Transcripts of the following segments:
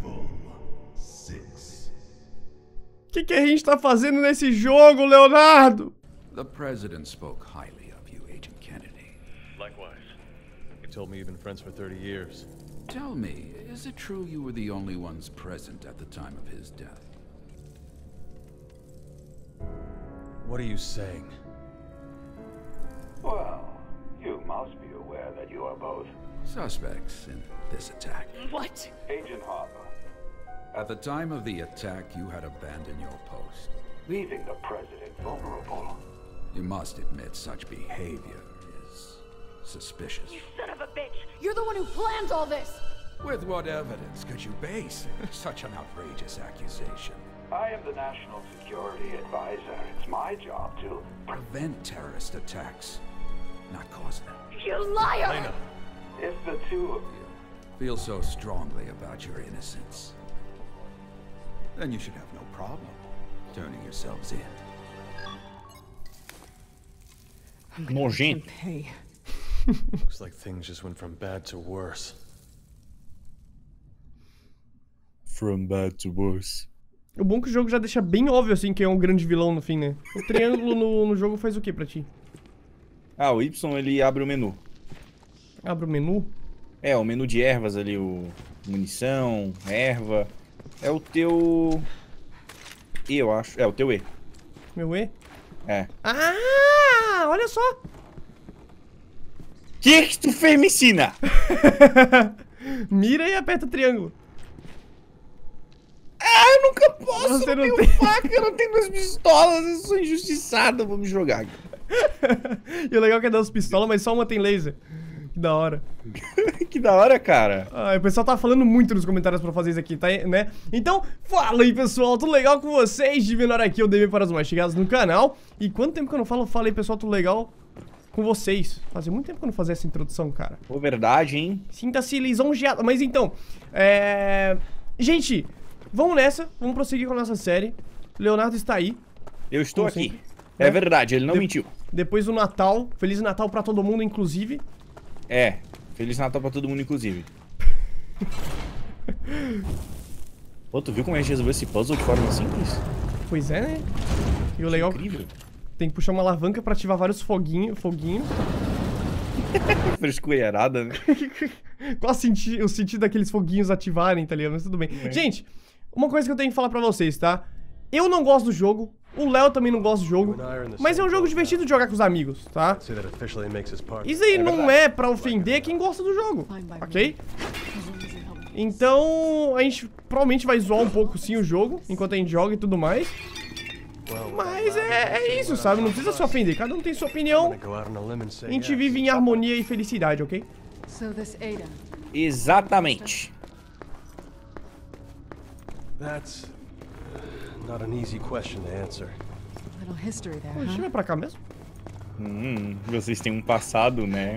Que a gente tá fazendo nesse jogo, Leonardo? The president spoke highly of you, Agent Kennedy. Likewise. He told me you've been friends for 30 years. Tell me, is it true you were the only ones present at the time of his death? What are you saying? Well, you must be aware that you are both Suspects in this attack. What? Agent Harper, At the time of the attack, you had abandoned your post. leaving the president vulnerable. You must admit such behavior is suspicious. You son of a bitch! You're the one who planned all this! With what evidence could you base such an outrageous accusation? I am the National Security Advisor. It's my job to... Prevent terrorist attacks, not cause them. You liar! Elena. If the two of you... Feel so strongly about your innocence, then you should have no problem turning yourselves in. Nojento. Pay. Looks like things just went from bad to worse. From bad to worse. O bom é que o jogo já deixa bem óbvio, assim, quem é um grande vilão no fim, né? O triângulo no jogo faz o que pra ti? Ah, o Y ele abre o menu. Abre o menu. É, o menu de ervas ali, o munição, erva. É o teu... E, eu acho. É, o teu E. Meu E? É. Ah, olha só! Que tu fez, me ensina? Mira e aperta o triângulo. Ah, eu nunca posso, Você eu não tenho tem. faca, eu não tenho duas pistolas, eu sou injustiçado, vou me jogar. E o legal é que é das pistolas, mas só uma tem laser. Que da hora. Que da hora, cara. Ah, o pessoal tá falando muito nos comentários pra fazer isso aqui, tá, né? Então, fala aí, pessoal, tudo legal com vocês? De menor aqui, o DM para os mais chegados no canal. E quanto tempo que eu não falo, fala aí, pessoal, tudo legal com vocês? Fazia muito tempo que eu não fazia essa introdução, cara. Pô, verdade, hein? Sinta-se lisonjeado. Mas então, gente, vamos nessa, vamos prosseguir com a nossa série. Leonardo está aí. Eu estou Como aqui. sempre. É verdade, ele não mentiu. Depois do Natal, Feliz Natal pra todo mundo, inclusive. É, Feliz Natal pra todo mundo, inclusive. Pô, tu viu como a gente resolveu esse puzzle de forma simples? Pois é, né? E o legal Incrível. tem que puxar uma alavanca pra ativar vários foguinhos. Frescurada, né? Qual o sentido daqueles foguinhos ativarem, tá ligado? Mas tudo bem. Gente, uma coisa que eu tenho que falar pra vocês, tá? Eu não gosto do jogo, o Léo também não gosta do jogo, mas é um jogo divertido de jogar com os amigos, tá? Say that officially makes us part. Isso aí não é pra ofender quem gosta do jogo, ok? Então, a gente provavelmente vai zoar um pouco sim o jogo, enquanto a gente joga e tudo mais. Mas é isso, sabe? Não precisa se ofender, cada um tem sua opinião. Go out on a limb and say A gente yes. vive em harmonia e felicidade, ok? So this Ada. Exatamente. That's not an easy question to answer. Little history there, Deixa eu huh? ver pra cá mesmo. Vocês têm um passado, né?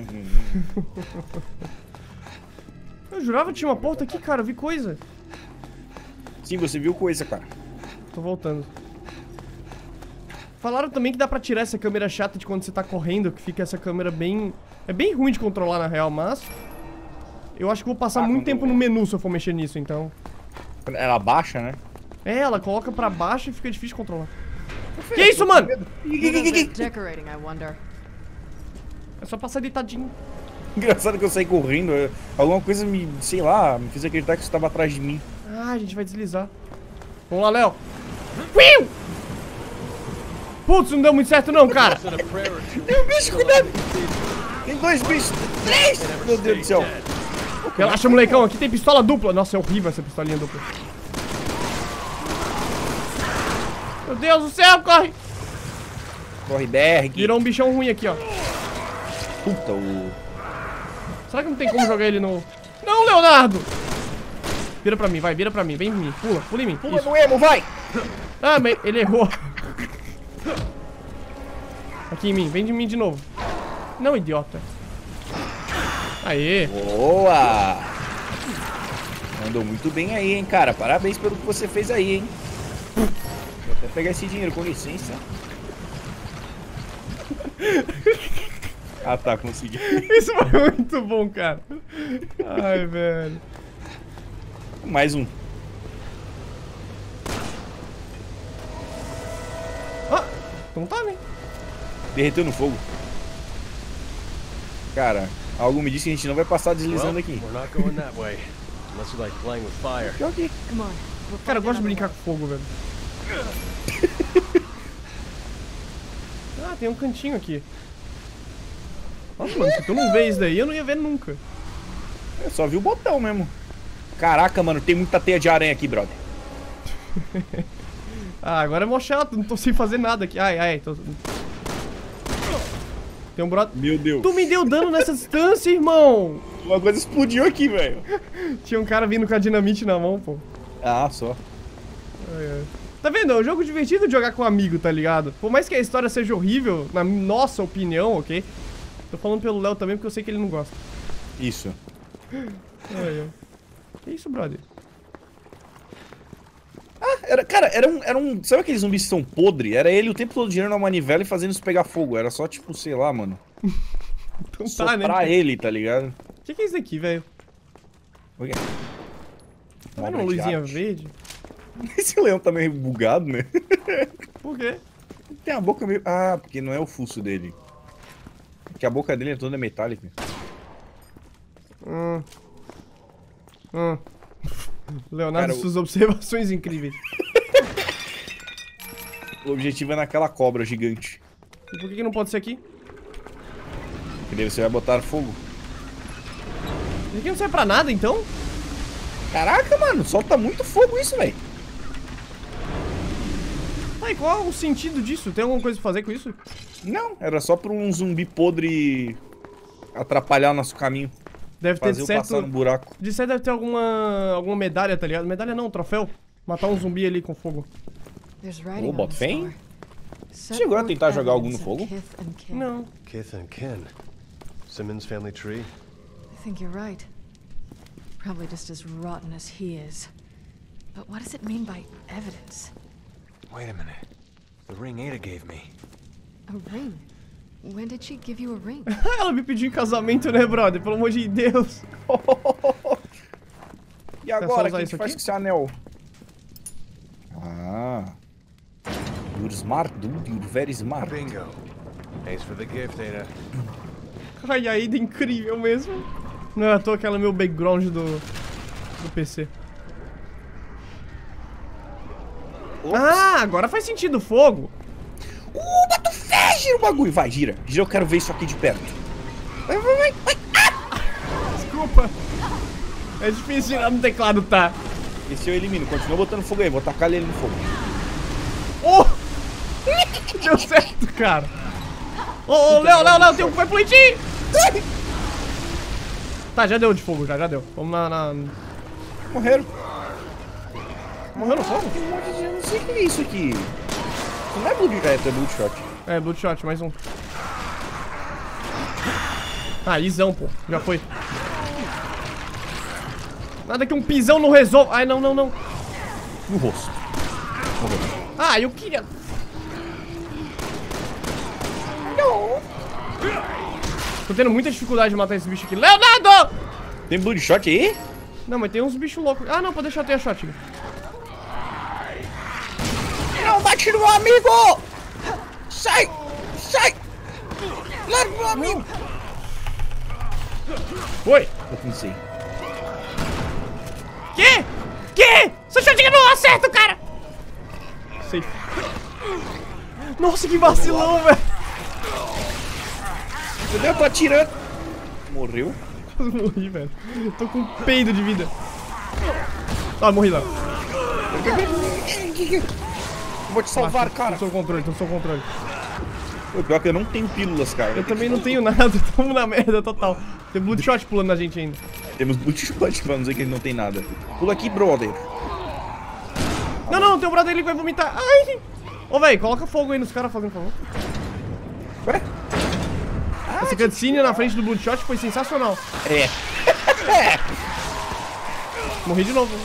Eu jurava que tinha uma porta aqui, cara, eu vi coisa. Sim, você viu coisa, cara. Tô voltando. Falaram também que dá pra tirar essa câmera chata de quando você tá correndo, que fica essa câmera bem... É bem ruim de controlar na real, mas... Eu acho que vou passar muito tempo no menu se eu for mexer nisso, então... Ela baixa, né? É, ela coloca pra baixo e fica difícil de controlar. Que isso, mano? Decorating, I wonder. É só passar deitadinho. Engraçado que eu saí correndo, alguma coisa me, sei lá, me fez acreditar que você estava atrás de mim. Ah, a gente vai deslizar. Vamos lá, Léo. Uiu! Putz, não deu muito certo não, cara. Tem um bicho, cuidado! Tem dois bichos, três! Meu Deus do céu. Relaxa, molecão, aqui tem pistola dupla. Nossa, é horrível essa pistolinha dupla. Meu Deus do céu, corre! Corre, DR. Virou um bichão ruim aqui, ó. Puta, o... Será que não tem como jogar ele no... Não, Leonardo! Vira pra mim, vai, vira pra mim. Vem em mim, pula, pula em mim. Pula Isso. no emo, vai! Ah, mas ele errou. Aqui em mim, vem de mim de novo. Não, idiota. Aê. Boa! Mandou muito bem aí, hein, cara. Parabéns pelo que você fez aí, hein. Vou até pegar esse dinheiro, com licença. Ah, tá, consegui. Isso foi muito bom, cara. Ai, velho. Mais um. Então tá, né? Derreteu no fogo. Cara, algo me disse que a gente não vai passar deslizando Well, aqui. we're not going that way. Unless you like playing with fire. Pior que... Come on. We'll Cara, eu find gosto de another brincar way. com fogo, velho. Ah, tem um cantinho aqui. Nossa, mano, se tu não vê isso daí, eu não ia ver nunca. Eu só vi o botão mesmo. Caraca, mano, tem muita teia de aranha aqui, brother. Ah, agora é mó chato, não tô sem fazer nada aqui. Ai, ai, tô... Tem um brother... Meu Deus. Tu me deu dano nessa distância, irmão! Uma coisa explodiu aqui, velho. Tinha um cara vindo com a dinamite na mão, pô. Ah, só. Ai, ai. Tá vendo? É um jogo divertido de jogar com um amigo, tá ligado? Por mais que a história seja horrível, na nossa opinião, ok? Tô falando pelo Léo também, porque eu sei que ele não gosta. Isso. Ai, ai. Que isso, brother? Cara, era um... Sabe aqueles zumbis que são podres? Era ele o tempo todo girando a manivela e fazendo isso pegar fogo. Era só, tipo, sei lá, mano. Então tá, Soprar né? ele, tá ligado? O que é isso aqui, velho? Olha. Tá vendo uma luzinha verde? Esse leão tá meio bugado, né? Por quê? Tem a boca meio... Ah, porque não é o fuço dele. Porque a boca dele é toda metálica. Leonardo, Cara, suas observações incríveis. O objetivo é naquela cobra gigante. E por que não pode ser aqui? Que daí você vai botar fogo. Isso aqui não serve pra nada, então? Caraca, mano, solta muito fogo isso, velho. Ah, e qual é o sentido disso? Tem alguma coisa pra fazer com isso? Não, era só pra um zumbi podre atrapalhar o nosso caminho. Deve ter Fazer eu passar no certo... buraco. De certo deve ter alguma medalha, tá ligado? Medalha não, troféu. Matar um zumbi ali com fogo. There's writing Ô, on bota this fé, door. hein? Chegou a tentar jogar algum no fogo? Kith and kin. Não. Kith and kin. Simmons family tree. I think you're right. Probably just as rotten as he is. But what does it mean by evidence? Wait a minute. The ring Ada gave me. A ring? When did she give you a ring? Ela me pediu em casamento, né, brother? Pelo amor de Deus. E agora, o usar que a isso gente faz aqui? com esse anel? Ah. You're smart, dude. You're very smart. Bingo. Thanks for the gift, Ada. Ai, a Ada é incrível mesmo. Não é à toa que ela é meu background do PC. Ops. Ah, agora faz sentido o fogo. Bato fé, gira o bagulho. Vai, gira. Gira, eu quero ver isso aqui de perto. Vai, vai, vai, vai. Desculpa. É difícil girar no teclado, tá? Esse eu elimino. Continua botando fogo aí. Vou tacar ele no fogo. Oh! Deu certo, cara. Ô, Léo, tem um pleitinho. Tá, já deu de fogo, já deu. Vamos na... Morreram. Morreu no fogo? Tem um monte de... Eu não sei o que é isso aqui. Isso não é Bloodshot, é Bloodshot. É, Bloodshot, mais um. Ah, isão, pô. Já foi. Nada que um pisão não resolve. Ai, não. No rosto. Morreu. Ah, eu queria... Tô tendo muita dificuldade de matar esse bicho aqui. Leonardo! Tem Bloodshot aí? Não, mas tem uns bichos loucos. Ah, não, pode deixar eu ter a shot. Não bate no meu amigo! Sai! Sai! Larga o meu amigo! Foi. Eu não sei. Que? Essa shotgunner não acerta, cara! Safe. Nossa, que vacilão, velho. Entendeu? Eu tô atirando. Morreu? Quase morri, velho. Tô com um peido de vida. Ah, morri lá. Vou te salvar, cara. Tô no seu controle. O pior é que eu não tenho pílulas, cara. Eu também não tenho nada, tamo na merda total. Tem Bloodshot pulando na gente ainda. Temos Bloodshot, vamos dizer que ele não tem nada. Pula aqui, brother. Não, tem um brother ali que vai vomitar. Ai! Ô, velho, coloca fogo aí nos caras fazendo favor. Ué? Essa cutscene na frente do Bloodshot foi sensacional. É. Morri de novo.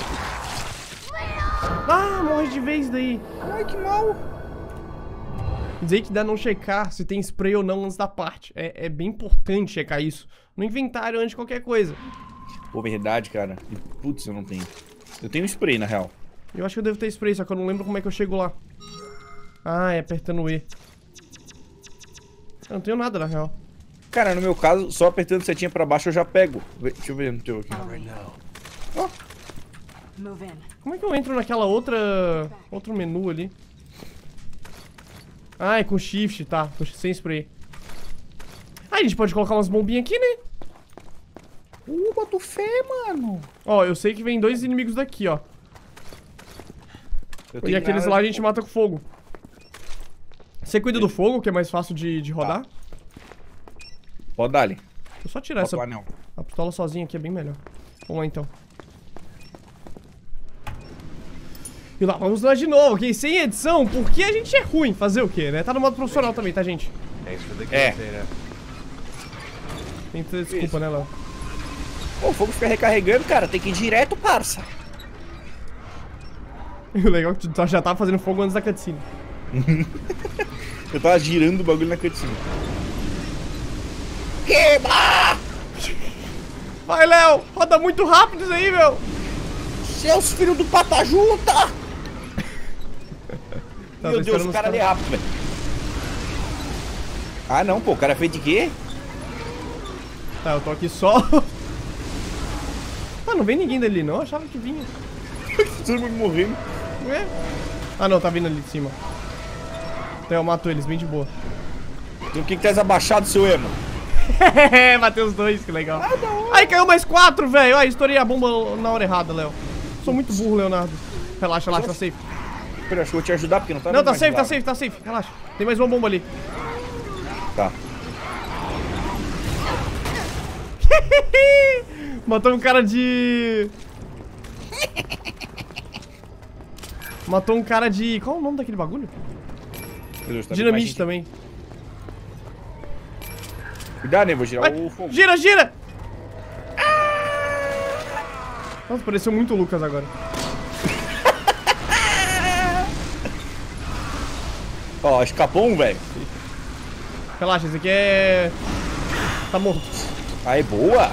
Ah, morri de vez daí. Ai, que mal. Dizer que dá não checar se tem spray ou não antes da parte. É bem importante checar isso no inventário antes de qualquer coisa. Pô, verdade, cara. E, putz, eu não tenho. Eu tenho spray, na real. Eu acho que eu devo ter spray, só que eu não lembro como é que eu chego lá. Ah, é apertando o E. Eu não tenho nada, na real. Cara, no meu caso, só apertando setinha pra baixo eu já pego. Deixa eu ver no teu aqui. Move in. Como é que eu entro naquela outro menu ali? Ah, é com shift, tá. Sem spray. Ah, a gente pode colocar umas bombinhas aqui, né? Boto fé, mano. Ó, eu sei que vem 2 inimigos daqui, ó. E aqueles lá a gente mata com fogo. Você cuida do fogo, que é mais fácil de rodar? Tá. Pode dar ali. Deixa eu só tirar essa... Anel. A pistola sozinha aqui é bem melhor. Vamos lá, então. E lá, vamos lá de novo, ok? Sem edição, porque a gente é ruim. Fazer o quê, né? Tá no modo profissional também, tá, gente? É. Tem que ter desculpa, né, Léo? Pô, o fogo fica recarregando, cara. Tem que ir direto, parça. E o legal é que tu já tava fazendo fogo antes da cutscene. Eu tava girando o bagulho na cutscene. Queima! Vai, Léo! Roda muito rápido isso aí, meu! Seus filhos do pata junta! Tá, Meu Deus, o cara ali é rápido, velho. Ah, não, pô. O cara é feito de quê? Tá, eu tô aqui só. Ah, não vem ninguém dali, não. Eu achava que vinha. Todo mundo morrendo. Ué? Ah, não. Tá vindo ali de cima. Então eu mato eles bem de boa. Então o que tá abaixado, seu emo? Matei os dois, que legal. Aí caiu mais 4, velho. Ai, estourei a bomba na hora errada, Léo. Sou muito burro, Leonardo. Relaxa, relaxa, tá safe. Pera, acho que eu vou te ajudar porque não tá... Não, tá safe, tá safe, tá safe. Relaxa. Tem mais uma bomba ali. Tá. Matou um cara de... Matou um cara de... Qual é o nome daquele bagulho? Meu Deus, tá Dinamite também. Cuidado, né? Vou girar Vai. o fogo. Gira, gira! Nossa, pareceu muito o Lucas agora. Ó, escapou um, velho. Relaxa, esse aqui é... Tá morto. Aí, boa.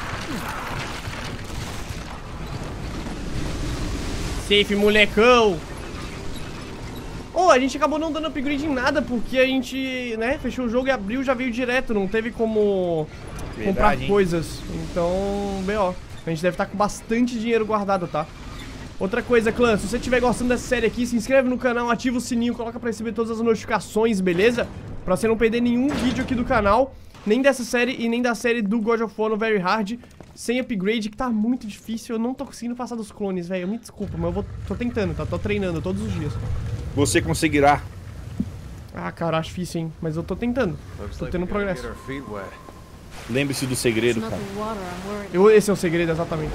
Safe, molecão. Oh, a gente acabou não dando upgrade em nada, porque a gente, né, fechou o jogo e abriu, já veio direto, não teve como comprar coisas. Então, B.O. A gente deve estar com bastante dinheiro guardado, tá? Outra coisa, clã, se você estiver gostando dessa série aqui, se inscreve no canal, ativa o sininho, coloca pra receber todas as notificações, beleza? Pra você não perder nenhum vídeo aqui do canal, nem dessa série e nem da série do God of War no Very Hard, sem upgrade, que tá muito difícil. Eu não tô conseguindo passar dos clones, velho. Me desculpa, mas tô tentando, tá? Tô treinando todos os dias. Você conseguirá. Ah, cara, acho difícil, hein? Mas eu tô tentando. Tô tendo progresso. Lembre-se do segredo, cara. Esse é o segredo, exatamente.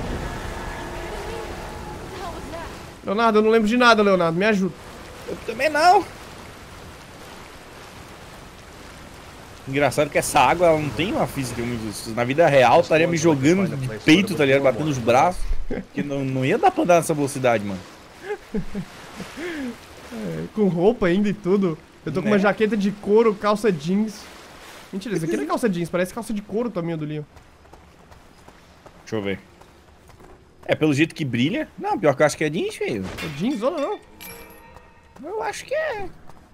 Leonardo, eu não lembro de nada, Leonardo. Me ajuda. Eu também não. Engraçado que essa água, ela não tem uma física muito... Na vida real, estaria me jogando de peito, tá ligado? Batendo os braços. Que não ia dar pra andar nessa velocidade, mano. É, com roupa ainda e tudo. Eu tô com uma jaqueta de couro, calça jeans. Mentira, isso aqui não é calça jeans, parece calça de couro também, do Leon. Deixa eu ver. É, pelo jeito que brilha. Não, pior que eu acho que é jeans, feio. É jeans ou não? Eu acho que é.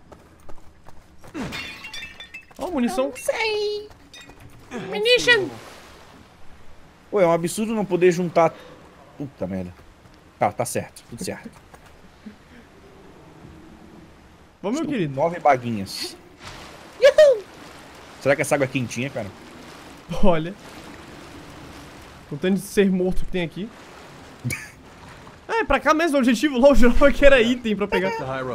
Ó, munição. Não sei. Munition. Pô, é um absurdo não poder juntar... Puta merda. Tá certo. Tudo certo. Vamos, meu querido. 9 baguinhas. Uhul. Será que essa água é quentinha, cara? Olha. Com o tanto de ser morto que tem aqui. É pra cá mesmo, o objetivo lá, eu jurava que era item pra pegar.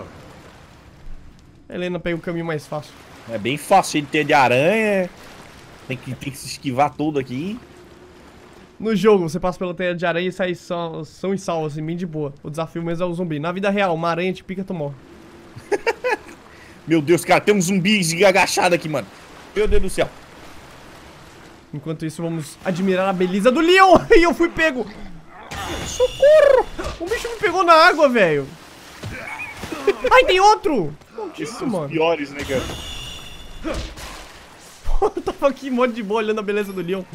A Helena pega o caminho mais fácil. É bem fácil, cheio de teia de aranha. Tem que se esquivar todo aqui. No jogo, você passa pela teia de aranha e sai são e salvo, assim, bem de boa. O desafio mesmo é o zumbi. Na vida real, uma aranha te pica, tu morre. Meu Deus, cara, tem um zumbi agachado aqui, mano. Meu Deus do céu. Enquanto isso, vamos admirar a beleza do Leon. E eu fui pego. Socorro! O bicho me pegou na água, velho. Ai, tem outro! Esses são os piores, né, cara? Eu tava aqui, mó de boa, olhando a beleza do Leon.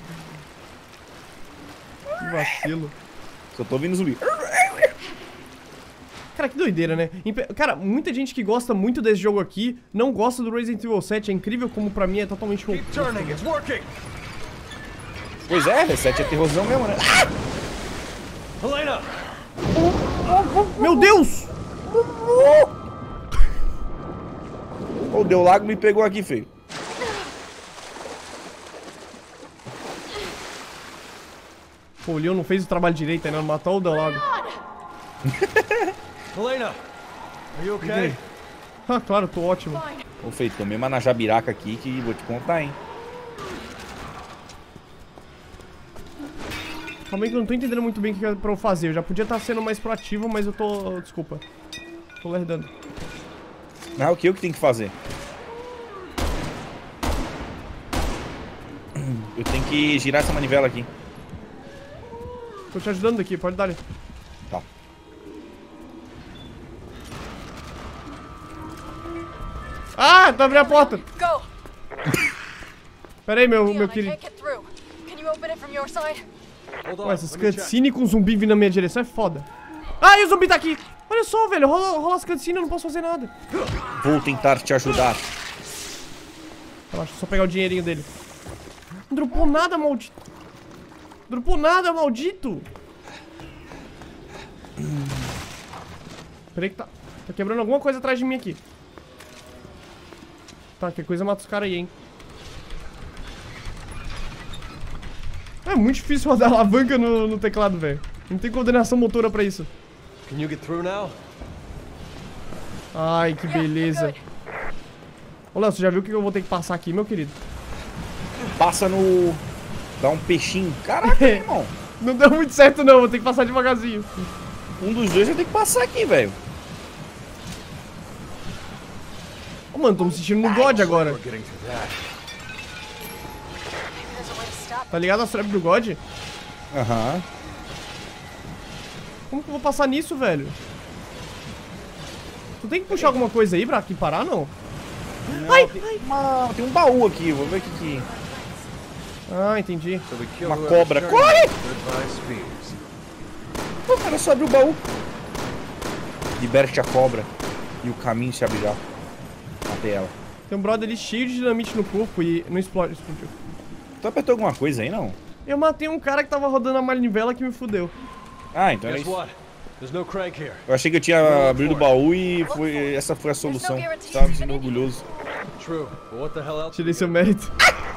Que vacilo. Só tô ouvindo zumbi. Cara, que doideira, né? Cara, muita gente que gosta muito desse jogo aqui não gosta do Resident Evil 7. É incrível como pra mim é totalmente Keep turning, it's working. Pois é, R7 é terrorzão mesmo, né? Helena! Meu Deus! O Deu Lago me pegou aqui, feio. Pô, o Leon não fez o trabalho direito ainda, não matou o Del Lago. Helena! Are you okay? Ah, claro, tô ótimo. Ô, feio, tomei uma na jabiraca aqui que vou te contar, hein. Calma aí que eu não tô entendendo muito bem o que é pra eu fazer. Eu já podia estar sendo mais proativo, mas eu tô... Desculpa. Tô lerdando. Ah, o que eu que tenho que fazer? Eu tenho que girar essa manivela aqui. Tô te ajudando aqui, pode dar ali. Tá. Ah, tá abrindo a porta. Go! Pera aí, meu Leon, I querido. can't get through. Can you open it from your side? Hold on. Ué, essas let me check. cutscenes com zumbi vindo na minha direção é foda. Ah, e o zumbi tá aqui. Olha só, velho. Rola as cutscenes, eu não posso fazer nada. Vou tentar te ajudar. Relaxa, só pegar o dinheirinho dele. Não dropou nada, maldito. Dropou nada, maldito. Peraí que tá quebrando alguma coisa atrás de mim aqui. Tá, que coisa mata os caras aí, hein. É muito difícil rodar alavanca no teclado, velho. Não tem coordenação motora pra isso. Can you get through now? Ai, que beleza. Ô, Léo, você já viu o que eu vou ter que passar aqui, meu querido? Passa no... Dá um peixinho. Caraca, meu irmão. Não deu muito certo, não. Vou ter que passar devagarzinho. Um dos dois vai ter que passar aqui, velho. Ô, mano, tô me sentindo no God agora. We're getting to that. There's a way to stop. Tá ligado a febre do God? Aham. Como que eu vou passar nisso, velho? Tu tem que puxar alguma coisa aí pra aqui parar, não? Ai, tem um baú aqui, vou ver o que... Ah, entendi. So we kill Uma whoever's cobra. turn. Corre! Goodbye, Spears. Pô, cara, só abriu o baú. Liberte a cobra. E o caminho se abre já. Até ela. Tem um brother ali cheio de dinamite no corpo e não explodiu. Tu apertou alguma coisa aí, não? Eu matei um cara que tava rodando a manivela que me fudeu. Ah, então era Guess isso. what? There's no crank here. Eu achei que eu tinha abrido o baú e essa foi a solução. Tava me sentindo orgulhoso. True. But what the hell else? Tirei seu mérito.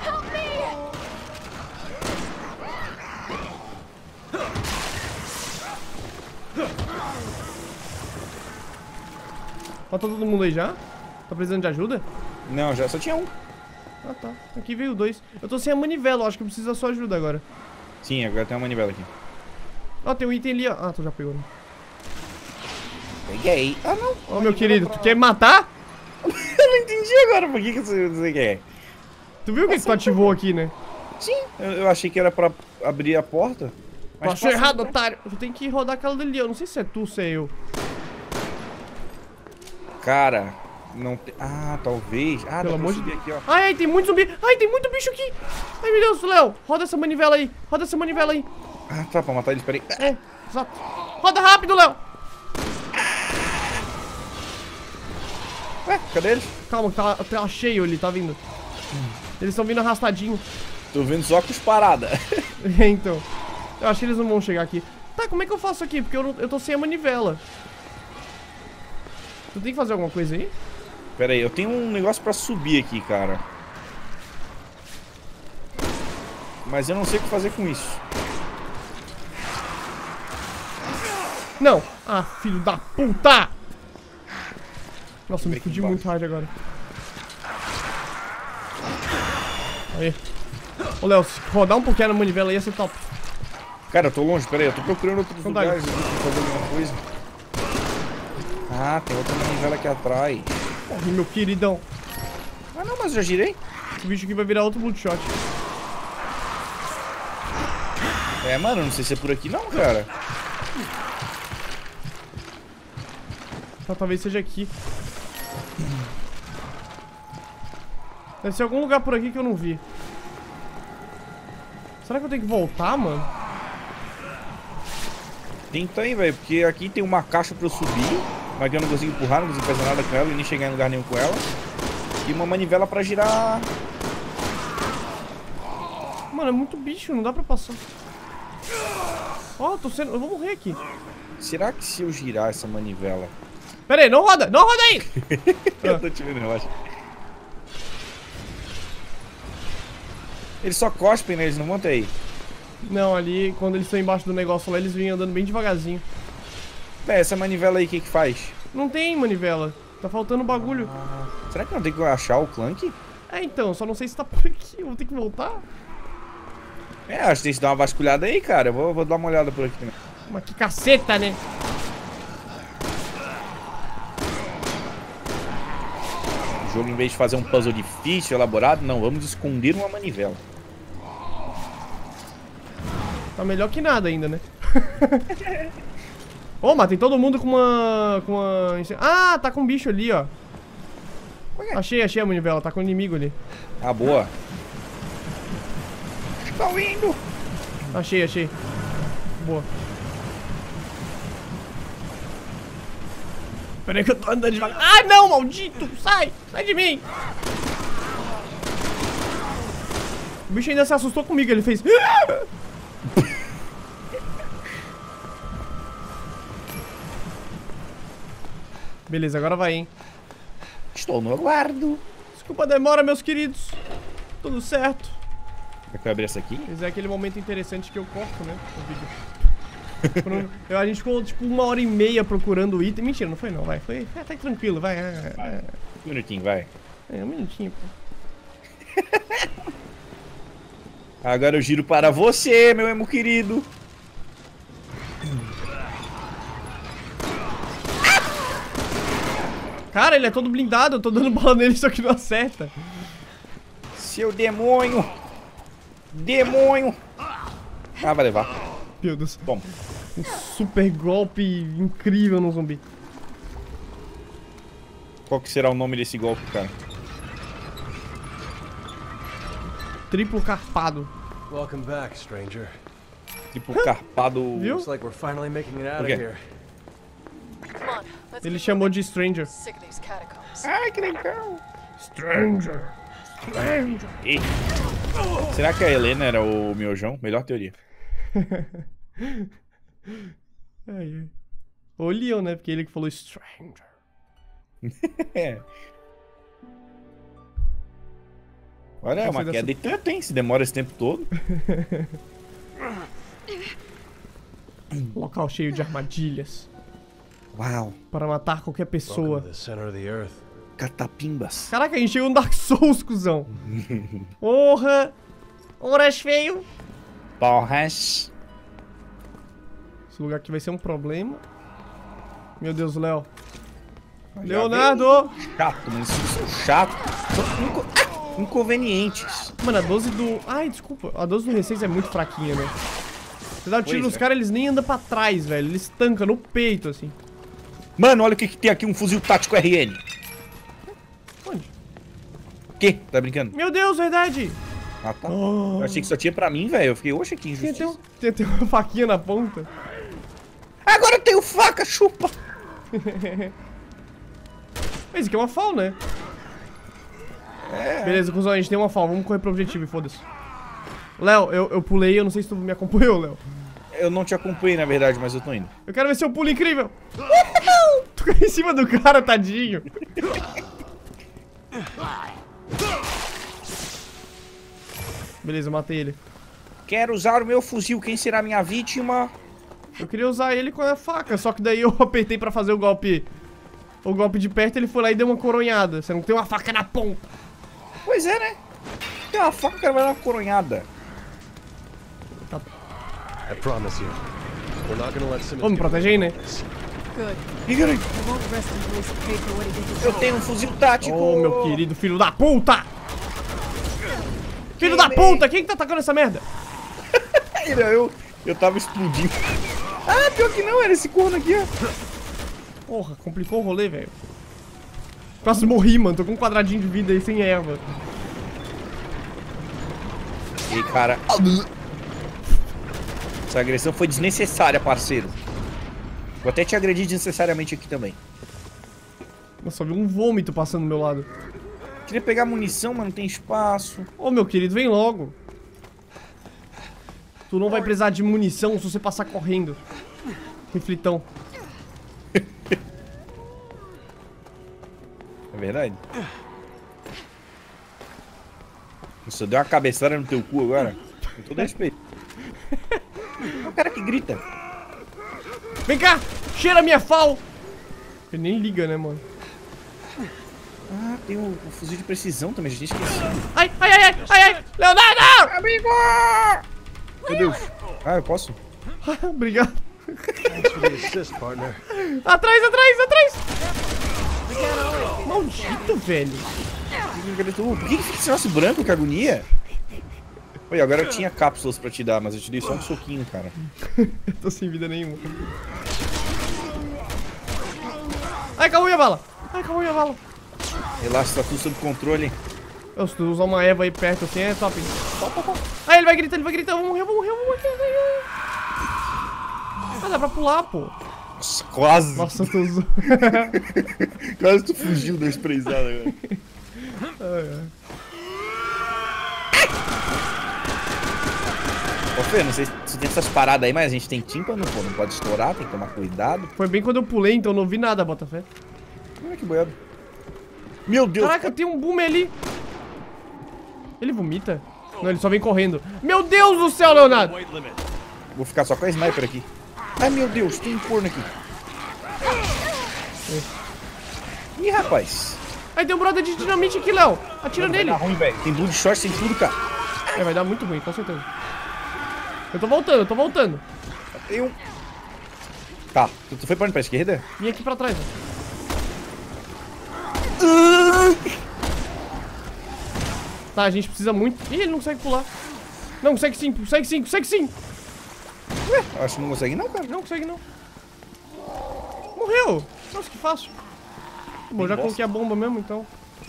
Falta todo mundo aí já? Tá precisando de ajuda? Não, já só tinha um. Ah, tá. Aqui veio dois. Eu tô sem a manivela, eu acho que precisa da sua ajuda agora. Sim, agora tem uma manivela aqui. Ó, tem um item ali, ó. Ah, tu já pegou, né? Peguei. Ah, não. Ó, meu querido, tu quer me matar? Eu não entendi agora por que você quer. Tu viu o que tu ativou aqui, né? Sim, eu achei que era pra abrir a porta. Eu achei errado, otário. Tu tem que rodar aquela dali. Eu não sei se é tu ou se é eu. Cara, não tem... Ah, talvez. Ah, Pelo dá pra amor de subir aqui, ó. Ai, ai, tem muito zumbi. Ai, tem muito bicho aqui. Ai, meu Deus, Léo. Roda essa manivela aí. Roda essa manivela aí. Ah, tá, pra matar eles, peraí. É, exato. Roda rápido, Léo. Ué, cadê eles? Calma, tá cheio ali, tá vindo. Eles estão vindo arrastadinho. Tô vendo só com os parada. Então, eu acho que eles não vão chegar aqui. Tá, como é que eu faço aqui? Porque eu tô sem a manivela. Tu tem que fazer alguma coisa aí? Pera aí, eu tenho um negócio pra subir aqui, cara. Mas eu não sei o que fazer com isso. Não. Ah, filho da puta. Nossa, me Aqui fudi embaixo. muito hard agora. Aí. Ô, Léo, se rodar um pouquinho na manivela aí ia ser top. Cara, eu tô longe, pera aí, eu tô procurando outros Então dá lugares aqui pra fazer alguma coisa. Ah, tem outra manivela aqui atrás. Corre, meu queridão. Ah, não, mas eu já girei. Esse bicho aqui vai virar outro bloodshot. É, mano, não sei se é por aqui não, cara. Tá, talvez seja aqui. Deve ser algum lugar por aqui que eu não vi. Será que eu tenho que voltar, mano? Tenta aí, velho, porque aqui tem uma caixa pra eu subir, mas que eu não consigo empurrar, não consigo fazer nada com ela e nem chegar em lugar nenhum com ela. E uma manivela pra girar. Mano, é muito bicho, não dá pra passar. Ó, eu vou morrer aqui. Será que se eu girar essa manivela... Pera aí, não roda aí! Eu tô te vendo, relaxa. Eles só cospem, né? Eles não vão ter aí. Não, ali, quando eles estão embaixo do negócio lá, eles vêm andando bem devagarzinho. Véi, essa manivela aí, o que que faz? Não tem manivela. Tá faltando bagulho. Será que não tem que achar o Clank? É, então, só não sei se tá por aqui. Eu vou ter que voltar. É, acho que tem que dar uma vasculhada aí, cara. Eu vou dar uma olhada por aqui também. Mas que caceta, né? O jogo, em vez de fazer um puzzle difícil, elaborado, não, vamos esconder uma manivela. Tá melhor que nada ainda, né? Ô, mas tem todo mundo com uma... Ah, tá com um bicho ali, ó. Achei a manivela, tá com um inimigo ali. Ah, boa. Estou indo. Achei. Boa. Pera aí que eu tô andando devagar. Ah, não, maldito! Sai de mim! O bicho ainda se assustou comigo, ele fez... Beleza, agora vai, hein? Estou no aguardo. Desculpa a demora, meus queridos. Tudo certo. Será que eu abrir essa aqui? Esse é aquele momento interessante que eu corto, né? O vídeo. A gente ficou tipo 1h30 procurando o item. Mentira, não foi não, vai. Foi. Tá tranquilo, vai. Um minutinho, vai. Um minutinho, pô. Agora eu giro para você, meu emo querido. Cara, ele é todo blindado, eu tô dando bala nele, só que não acerta. Seu demônio. Demônio. Ah, vai levar. Meu Deus. Bom. Um super golpe incrível no zumbi. Qual que será o nome desse golpe, cara? Triplo carpado. Welcome back, stranger. Tipo carpado. Viu? Looks like we're finally making it out Okay. of here. Come on, let's Ele get chamou de Stranger. sick of these catacombs. Ai, que legal. Stranger. Ih. Será que a Helena era o miojão? Melhor teoria. Ai. Ou o Leon, né? Porque ele que falou Stranger. É. Olha, é uma Gostei queda de tanto, hein? Se demora esse tempo todo. Local cheio de armadilhas. Uau. Para matar qualquer Welcome pessoa. to the center of the earth. Catapimbas. Caraca, a gente chegou no Dark Souls, cuzão. Porra. Horas feio. Porras. Esse lugar aqui vai ser um problema. Meu Deus, Léo. Já Leonardo! veio. Chato, mas isso são chatos. São inconvenientes. Mano, a 12 do... Ai, desculpa. A 12 do R6 é muito fraquinha, né? Você dá o tiro Pois nos é. caras, eles nem andam pra trás, velho. Eles tancam no peito, assim. Mano, olha o que tem aqui, um fuzil tático RN. Onde? O quê? Tá brincando? Meu Deus, verdade! Ah, tá. Eu achei que só tinha pra mim, velho. Eu fiquei, oxe, que injustiça. Tem uma faquinha na ponta. Agora eu tenho faca, chupa. Mas isso aqui é uma FAL, né? É. Beleza, cuzão, a gente tem uma FAL. Vamos correr pro objetivo e foda-se. Léo, eu pulei, eu não sei se tu me acompanhou, Léo. Eu não te acompanhei, na verdade, mas eu tô indo. Eu quero ver seu pulo incrível. Tu caiu em cima do cara, tadinho. Beleza, eu matei ele. Quero usar o meu fuzil. Quem será minha vítima? Eu queria usar ele com a faca, só que daí eu apertei pra fazer o golpe. O golpe de perto, ele foi lá e deu uma coronhada. Você não tem uma faca na ponta. Pois é, né? Tem uma faca, cara, vai dar uma coronhada. I promise you, we're not gonna let Simmons Vamos, get away proteger aí, né? with this. Good. Liga aí. I won't rest until he's paid for what he did to Eu tenho um fuzil tático. Oh, meu querido filho da puta! Filho da puta! Quem que tá atacando essa merda? Eu tava explodindo. Ah, pior que não, era esse corno aqui, ó. Porra, complicou o rolê, velho. Quase morri, mano. Tô com um quadradinho de vida aí sem erva. E aí, cara. Essa agressão foi desnecessária, parceiro. Vou até te agredir desnecessariamente aqui também. Eu só vi um vômito passando do meu lado. Queria pegar munição, mas não tem espaço. Ô, meu querido, vem logo. Tu não vai precisar de munição se você passar correndo. Reflitão. É verdade? Você deu uma cabeçada no teu cu agora? Com todo respeito. É o cara que grita. Vem cá! Cheira minha fal! Ele nem liga, né, mano? Ah, tem o fuzil de precisão também, a gente esqueceu. Ai, ai, ai, ai, ai, ai! Leonardo! Amigo! Meu Deus. Ah, eu posso? Obrigado. Thanks for the assist, partner. Atrás, atrás, atrás! Maldito, velho. Por que fica esse negócio branco, que agonia? Oi, agora eu tinha cápsulas pra te dar, mas eu te dei só um soquinho, cara. Eu tô sem vida nenhuma. Ai, acabou minha bala! Ai, acabou minha bala! Relaxa, tá tudo sob controle. Se tu usar uma Eva aí perto assim, é top. Ai, ele vai gritar, eu vou morrer, eu vou morrer, eu vou morrer. Ah, dá pra pular, pô. Nossa, quase. Nossa, eu tô zoando. Quase tu fugiu da sprayzada agora. Ô, Fê, não sei se tem essas paradas aí, mas a gente tem tímpano, pô. Não pode estourar, tem que tomar cuidado. Foi bem quando eu pulei, então não vi nada, Botafé. Olha que boiado. Meu Deus. Caraca, tem um boom ali. Ele vomita? Não, ele só vem correndo. Meu Deus do céu, Leonardo! Vou ficar só com a sniper aqui. Ai, meu Deus, tem um corno aqui. Ih, rapaz. Aí tem um brother de dinamite aqui, Léo. Atira nele. Tá ruim, velho. Tem blood short, tem tudo, cara. É, vai dar muito ruim, com certeza. Eu tô voltando, eu tô voltando. Tem um... Tá, tu foi pra onde? Pra esquerda? Vim aqui pra trás, ó. Tá, a gente precisa muito... Ih, ele não consegue pular. Não, consegue sim, consegue sim, consegue sim. Ué, acho que não consegue não, cara. Não consegue não. Morreu. Nossa, que fácil. Bom, já coloquei a bomba mesmo, então.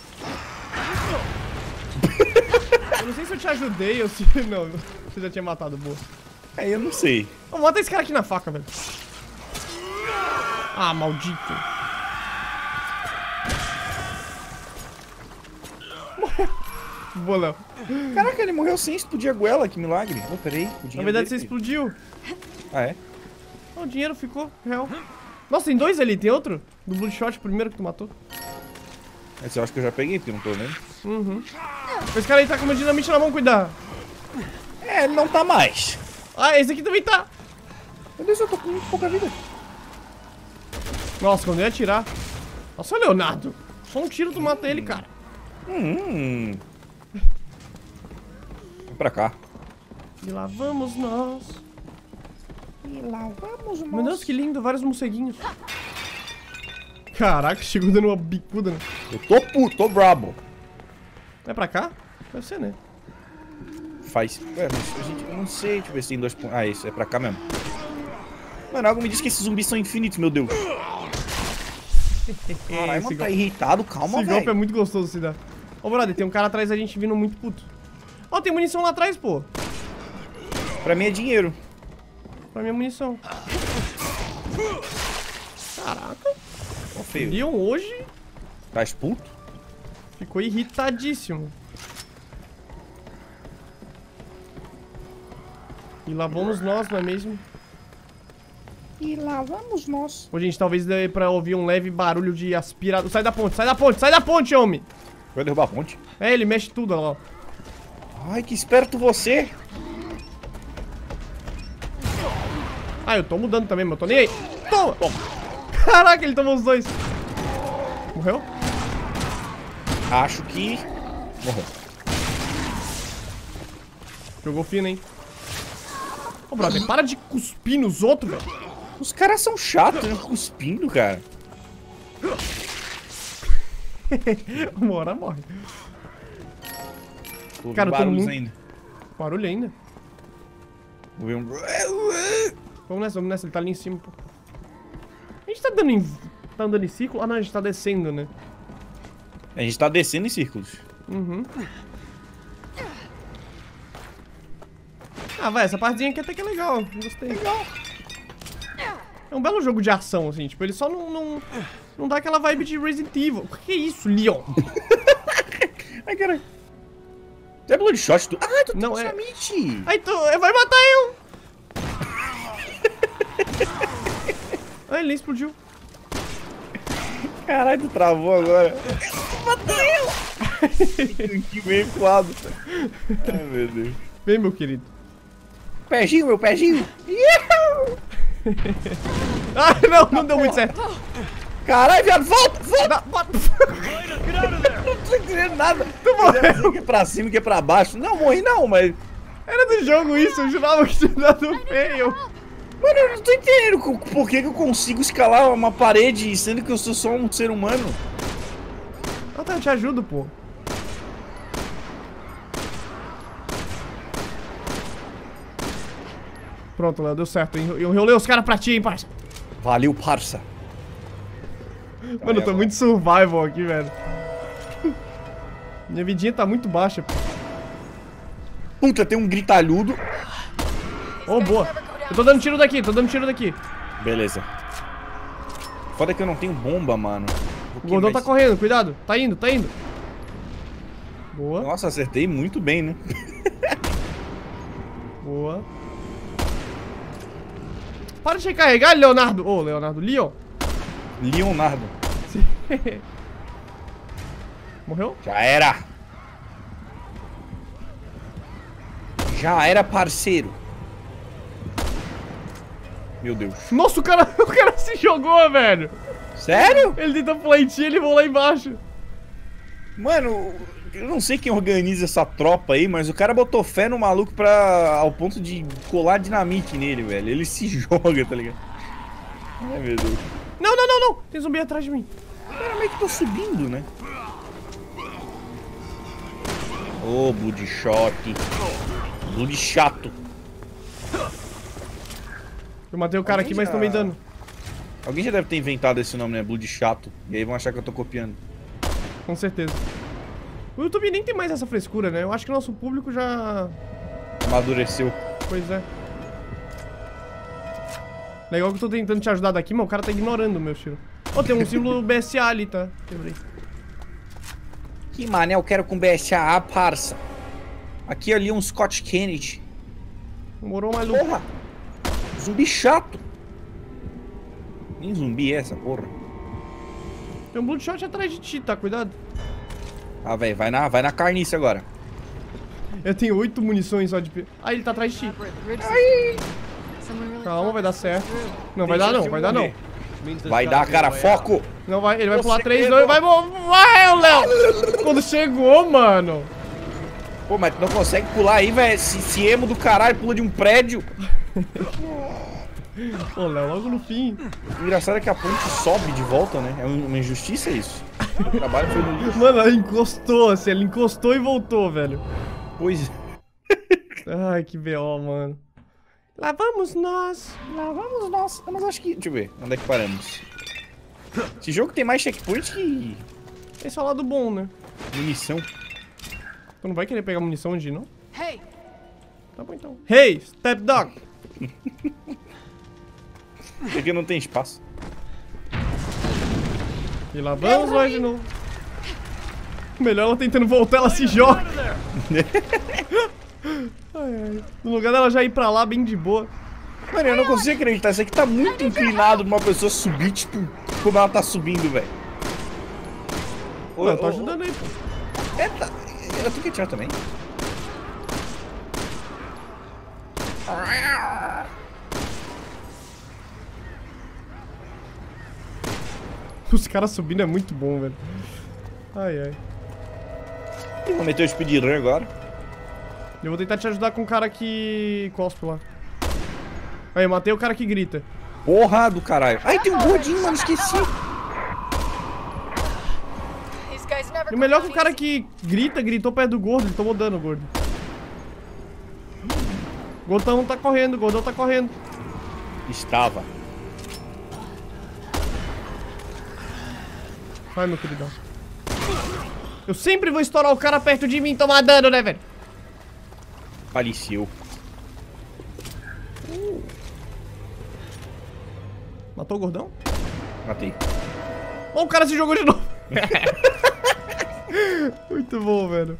Eu não sei se eu te ajudei ou se... Não, você já tinha matado, boa. É, eu não sei. Vou matar esse cara aqui na faca, velho. Ah, maldito. Morreu. Boa, Léo. Caraca, ele morreu sem explodir a goela, que milagre. Oh, peraí. Na verdade, você explodiu. Ah, é? Oh, o dinheiro ficou real. Nossa, tem dois ali. Tem outro? Do Bloodshot, primeiro que tu matou. Esse eu acho que eu já peguei, porque eu não tô vendo. Uhum. Esse cara aí tá com uma dinamite na mão, cuidar. É, ele não tá mais. Ah, esse aqui também tá. Meu Deus, eu tô com muito pouca vida. Nossa, quando eu ia atirar. Nossa, Leonardo. Só um tiro tu mata ele, cara. Vem pra cá. E lá vamos nós. E lá vamos nós. Meu Deus, que lindo. Vários morceguinhos. Caraca, chegou dando uma bicuda, né? Eu tô puto, tô brabo. É pra cá? Deve ser, né? Faz. Ué, mas a gente... Eu não sei, deixa eu ver se tem 2 pontos. Ah, isso, é pra cá mesmo. Mano, algo me diz que esses zumbis são infinitos, meu Deus. Caralho, mano, tá irritado, calma, velho. Esse golpe é muito gostoso se dar. Ô, brother, tem um cara atrás da gente vindo muito puto. Ó, tem munição lá atrás, pô. Pra mim é dinheiro. Pra mim é munição. Caraca. Ó, feio. Leon hoje Tá puto? ficou irritadíssimo. E lá vamos nós, não é mesmo? E lá vamos nós. Ô, gente, talvez dê pra ouvir um leve barulho de aspirador. Sai da ponte, sai da ponte, sai da ponte, homem! Vai derrubar a ponte? É, ele mexe tudo, olha lá. Ai, que esperto você. Ah, eu tô mudando também, mas eu tô nem aí. Toma! Caraca, ele tomou os dois. Morreu? Acho que... Morreu. Jogou fino, hein? Ô, brother, para de cuspir nos outros, velho. Os caras são chatos, né? Cuspindo, cara. Uma hora morre. Tô Cara, eu tô barulhos muito... ainda. Barulho ainda. Vou ver um... Vamos nessa, ele tá ali em cima, pô. A gente tá andando em círculo? Ah, não, a gente tá descendo, né? A gente tá descendo em círculos. Uhum. Ah, vai, essa partezinha aqui até que é legal. Gostei. Legal. É um belo jogo de ação, assim. Tipo, ele só não dá aquela vibe de Resident Evil. O que é isso, Leon? Ai, caralho. É Bloodshot? Tu... Ah, tu Não, tem é... Dinamite. Ai, tu... vai matar eu! Ai, ele explodiu. Caralho, tu travou agora. Matei eu! Que meio coado. Ai, meu Deus. Vem, meu querido. Pezinho, meu pezinho. Ah, não deu muito certo. Caralho, viado, volta! Bota. Não tô entendendo nada. Tu morreu. Que é pra cima, que é pra baixo. Não, morri não, mas... Era do jogo isso, eu jurava que tinha dado feio. Mano, eu não tô entendendo por que eu consigo escalar uma parede sendo que eu sou só um ser humano. Ah, tá, eu te ajudo, pô. Pronto, Léo, deu certo. Eu enrolei os caras pra ti, hein, parça. Valeu, parça. Mano, eu tô muito survival aqui, velho. Minha vidinha tá muito baixa, pô. Puta, tem um gritalhudo. Oh, boa. Eu tô dando tiro daqui, Beleza. Foda que eu não tenho bomba, mano. O gordão tá correndo, cuidado. Tá indo. Boa. Nossa, acertei muito bem, né? Boa. Para de recarregar, Leonardo. Ô, Leonardo. Leon. Leonardo. Morreu? Já era. Já era, parceiro. Meu Deus. Nossa, o cara se jogou, velho. Sério? Ele tentou plantinha e ele voou lá embaixo. Mano, eu não sei quem organiza essa tropa aí, mas o cara botou fé no maluco ao ponto de colar dinamite nele, velho. Ele se joga, tá ligado? Ai, meu Deus. Não. Tem zumbi atrás de mim. Cara, meio que tô subindo, né? Ô, Bloodshot. Blood chato. Eu matei o cara aqui, mas tomei dano. Alguém já deve ter inventado esse nome, né? Blood chato. E aí vão achar que eu tô copiando. Com certeza. O YouTube nem tem mais essa frescura, né? Eu acho que o nosso público já... Amadureceu. Pois é. Legal que eu tô tentando te ajudar daqui, mas o cara tá ignorando o meu tiro. Ó, tem um símbolo BSA ali, tá? Quebrei. Que mané eu quero com BSA, parça. Aqui ali um Scott Kennedy. Demorou, maluco. Porra! Zumbi chato. Nem zumbi é essa, porra. Tem um Bloodshot atrás de ti, tá? Cuidado. Ah, velho, vai na carniça agora. Eu tenho 8 munições só de... Ah, ele tá atrás de ti. Calma, vai dar certo. Não, vai dar não. Vai dar, cara, foco! Não vai, ele vai pular 3, 2, vai, vai, Léo! Quando chegou, mano. Pô, mas tu não consegue pular aí, velho? Esse emo do caralho pula de um prédio. Ô, Léo, logo no fim. O engraçado é que a ponte sobe de volta, né? É uma injustiça isso. O trabalho foi no lixo. Mano, ela encostou, assim, ele encostou e voltou, velho. Pois. Ai, que B.O., mano. Lá vamos nós. Mas acho que... Deixa eu ver. Onde é que paramos? Esse jogo tem mais checkpoint que... Esse é o lado bom, né? munição. Tu não vai querer pegar munição de não? Hey, Tá bom, então. Hey, step dog. Porque não tem espaço. E lá vamos nós de novo. Melhor ela tentando voltar, ela se joga. Ai. No lugar dela já ir pra lá bem de boa. Mano, eu não consigo acreditar. Isso aqui tá muito inclinado pra uma pessoa subir, tipo, como ela tá subindo, velho. Pô, eu tô ajudando aí, pô. É, tá. Eu tenho que atirar também. Os caras subindo é muito bom, velho. Ai. Vou meter o speedrun agora. Eu vou tentar te ajudar com o cara que cospe lá. Aí, eu matei o cara que grita. Porra do caralho. Ai, tem um gordinho, mano, esqueci. E o melhor que o cara que gritou perto do gordo, ele tomou dano, gordo. O gordão tá correndo, Estava. Vai, meu queridão. Eu sempre vou estourar o cara perto de mim e tomar dano, né, velho? Faleceu. Matou o gordão? Matei. Ó, o cara se jogou de novo. Muito bom, velho.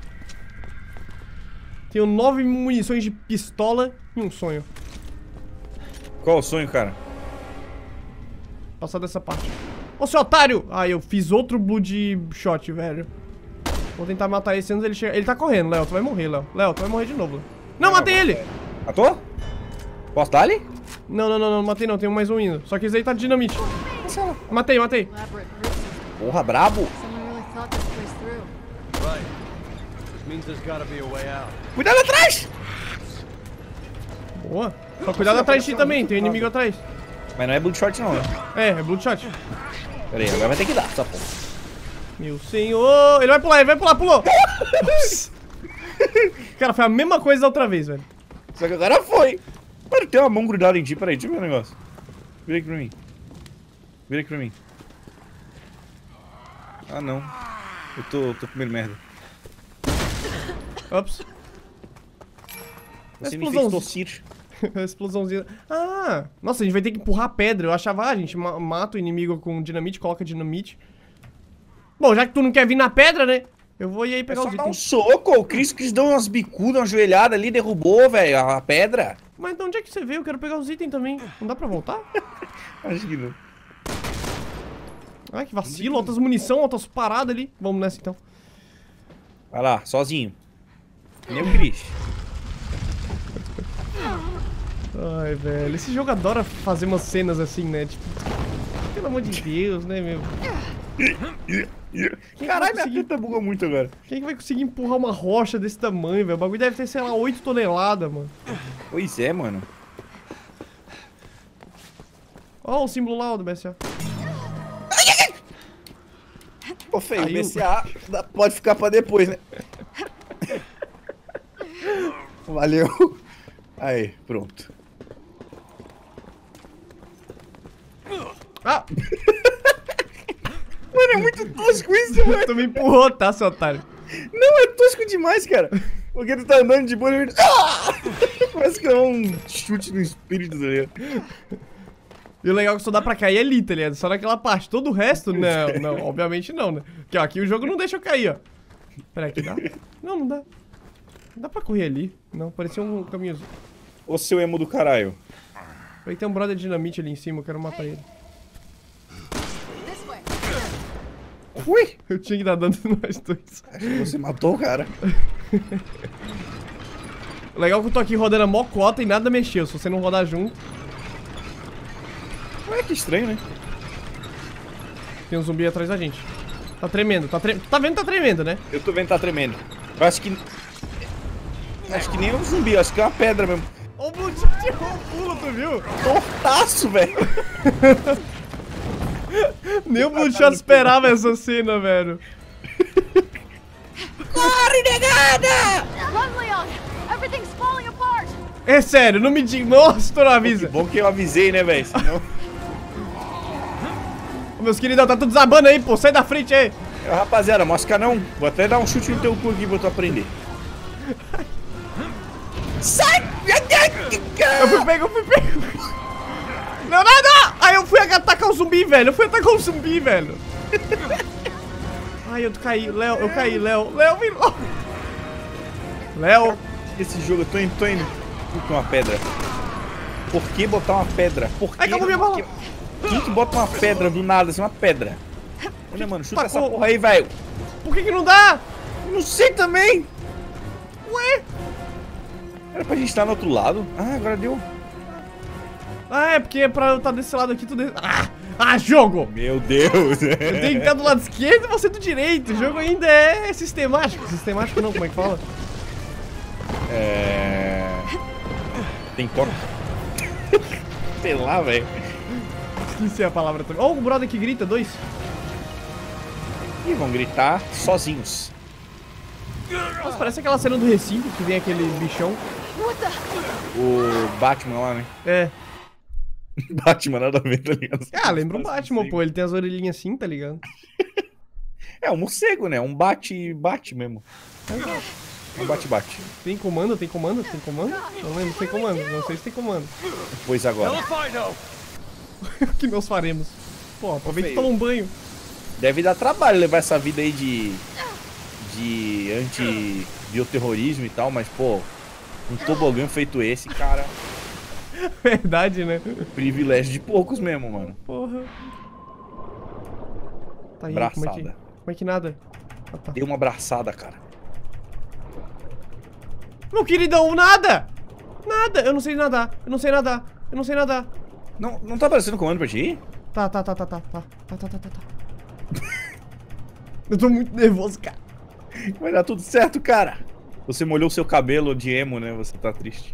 Tenho 9 munições de pistola e um sonho. Qual o sonho, cara? Passar dessa parte. Ô, seu otário! Ah, eu fiz outro Blood Shot, velho. Vou tentar matar esse antes ele chegar. Ele tá correndo, Léo. Tu vai morrer, Léo. Léo, tu vai morrer de novo, Léo. Não, matei ele! Matou? Posso dar ali? Não, matei não. Tem mais um indo. Só que esse aí tá de dinamite. Matei. Elaborate root system. Porra, brabo. Someone really thought this place through. Right. This means there's gotta be a way out. Cuidado atrás! Boa. Só cuidado atrás de ti também. Tem um inimigo atrás. Mas não é Bloodshot não, né? É Bloodshot. Pera aí, agora vai ter que dar essa porra. Meu senhor. Ele vai pular, pulou. Cara, foi a mesma coisa da outra vez, velho. Só que agora foi. Mano, tem uma mão grudada em ti. Pera aí, deixa eu ver o negócio. Vira aqui pra mim. Vira aqui pra mim. Ah, não. Eu tô comendo merda. Ops. Você me fez tossir. Explosãozinha. Ah, nossa, a gente vai ter que empurrar a pedra. Eu achava, a gente mata o inimigo com dinamite, coloca dinamite. Bom, já que tu não quer vir na pedra, né? Eu vou ir aí pegar os Dar um itens. soco, o Chris deu umas bicudas, uma joelhada ali, derrubou, velho, a pedra. Mas de onde é que você veio? Eu quero pegar os itens também. Não dá pra voltar? Acho que não. Ai, que vacilo. Outras munição, outras paradas ali. Vamos nessa então. Vai lá, sozinho. Nem o Chris. Ai, velho. Esse jogo adora fazer umas cenas assim, né? Tipo, pelo amor de Deus, né, meu? Caralho, minha teta bugou muito agora. Quem é que vai conseguir empurrar uma rocha desse tamanho, velho? O bagulho deve ter, sei lá, 8 toneladas, mano. Pois é, mano. Ó, o símbolo lá, ó, do BSA. Pô, feio, Caiu. o BCA pode ficar pra depois, né? Valeu. Aí, pronto. Ah! Mano, é muito tosco isso, mano. Tu me empurrou, tá, seu otário? Não, é tosco demais, cara. Porque tu tá andando de boa e... Parece que é um chute no espírito, tá ligado? E o legal é que só dá pra cair ali, tá ligado? Só naquela parte. Todo o resto, não, obviamente não, né? Porque, ó, aqui o jogo não deixa eu cair, ó. Pera aí, aqui dá? Não dá. Não dá pra correr ali. Não, parecia um caminhozinho. Ô, seu emo do caralho. Aí tem um brother de dinamite ali em cima, eu quero matar ele. This way. Ui! Eu tinha que dar dano em nós dois. Acho que você matou o cara. O legal é que eu tô aqui rodando a mocota e nada mexeu. Se você não rodar junto. Ué, que estranho, né? Tem um zumbi atrás da gente. Tá tremendo, tá tremendo. Tá vendo que tá tremendo, né? Eu tô vendo que tá tremendo. Eu acho que... Acho que nem um zumbi, acho que é uma pedra mesmo. Ó o Bloodshot errou o pulo, tu viu? Tortaço, velho. Nem o Bloodshot esperava essa cena, velho. Corre, negada! Run, Leon! Everything's falling apart! É sério, não me diga. Nossa, tu não avisa. Bom que eu avisei, né, velho? Senão... Ô, meus queridos, tá tudo desabando aí, pô. Sai da frente aí. Rapaziada, mosca não. Vou até dar um chute no teu cu aqui pra tu aprender. Sai! Eu fui pego. Leonardo! Aí eu fui atacar o zumbi, velho. Ai, eu caí. Léo, eu caí, Léo. Léo, vem logo. Léo. Esse jogo, eu tô indo. Puta, uma pedra. Por que botar uma pedra? Por que? Ai, acabou minha bala. Quem que bota uma pedra do nada, assim, uma pedra? Olha, mano, chuta essa Tacou. porra aí, velho. Por que não dá? Não sei também. Ué? Era pra gente estar no outro lado. Ah, agora deu. Ah, é porque pra eu estar desse lado aqui, tu... jogo! Meu Deus. Eu tenho que estar do lado esquerdo e você do direito. O jogo ainda é sistemático. Sistemático não, como é que fala? Tem porta. Sei lá, velho. Esqueci a palavra também. Ó, o brother que grita, 2. Ih, vão gritar sozinhos. Nossa, parece aquela cena do recinto que vem aquele bichão. O Batman lá, né? É. Batman nada a ver, tá ligado? Ah, lembra o Batman, pô. Ele tem as orelhinhas assim, tá ligado? É um morcego, né? Um bate mesmo. Um bate-bate. Tem comando? Tem comando? Tem comando? Não lembro se tem comando. Não sei se tem comando. Pois agora. O que nós faremos? Pô, aproveita e Feio. toma um banho. Deve dar trabalho levar essa vida aí de anti-bioterrorismo e tal, mas, pô, um tobogã feito esse, cara, Verdade, né? privilégio de poucos mesmo, mano. Porra. Tá aí, Braçada. como é que nada? Ah, tá. Dei uma abraçada, cara. Meu queridão, nada! Nada! Eu não sei nadar, eu não sei nadar, eu não sei nadar. Não tá aparecendo comando pra ti? Tá. Eu tô muito nervoso, cara. Vai dar tudo certo, cara. Você molhou seu cabelo de emo, né? Você tá triste.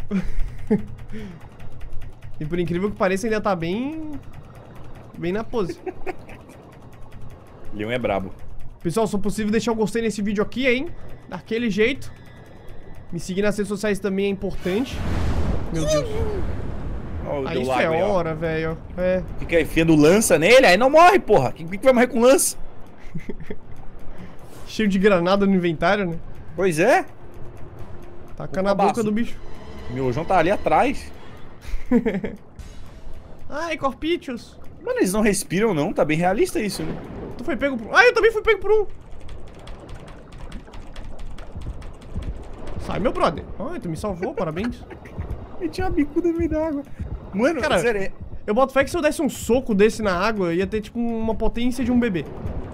E por incrível que pareça, ainda tá bem na pose. Leon é brabo. Pessoal, se possível, deixar o gostei nesse vídeo aqui, hein? Daquele jeito. Me seguir nas redes sociais também é importante. Meu Deus. Ó, Ah, deu isso lago é aí, ó. hora, velho. É. Fica enfiando lança nele, aí não morre, porra. Quem que vai morrer com lança? Cheio de granada no inventário, né? Pois é. Taca na boca do bicho. Meu João tá ali atrás. Ai, corpítios. Mano, eles não respiram não, tá bem realista isso, né? Tu foi pego por um. Ah, eu também fui pego por um. Sai, meu brother. Ai, tu me salvou, parabéns. Ele tinha uma bicuda no meio da água. Mano, Cara, sério, eu boto fé que se eu desse um soco desse na água, ia ter tipo uma potência de um bebê.